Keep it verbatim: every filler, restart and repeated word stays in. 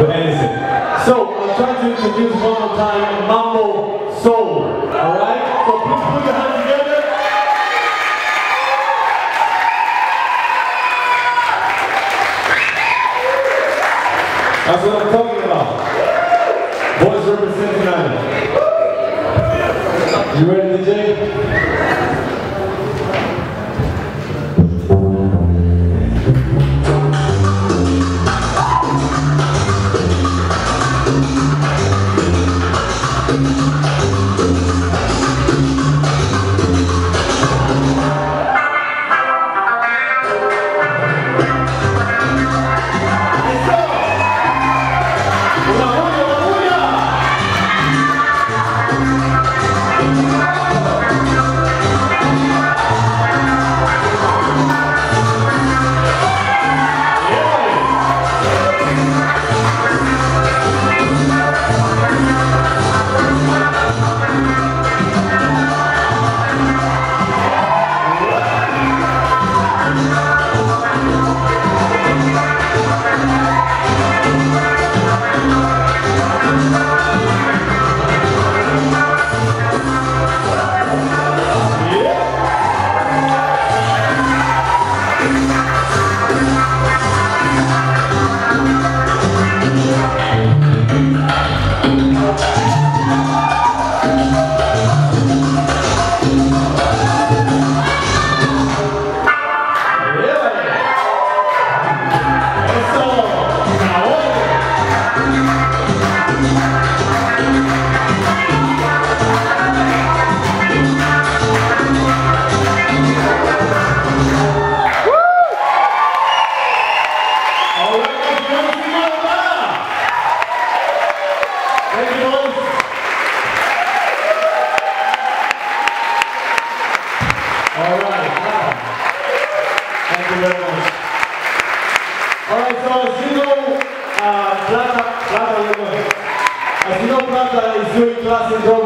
with Edison. So, I'm trying to introduce one more time Mambo Soul. Alright? So please put your hands together. That's what I'm talking about. Boys representing Ireland. You ready, D J? Alright, so as you know, uh, Plata, Plata, as you know, Plata is doing classic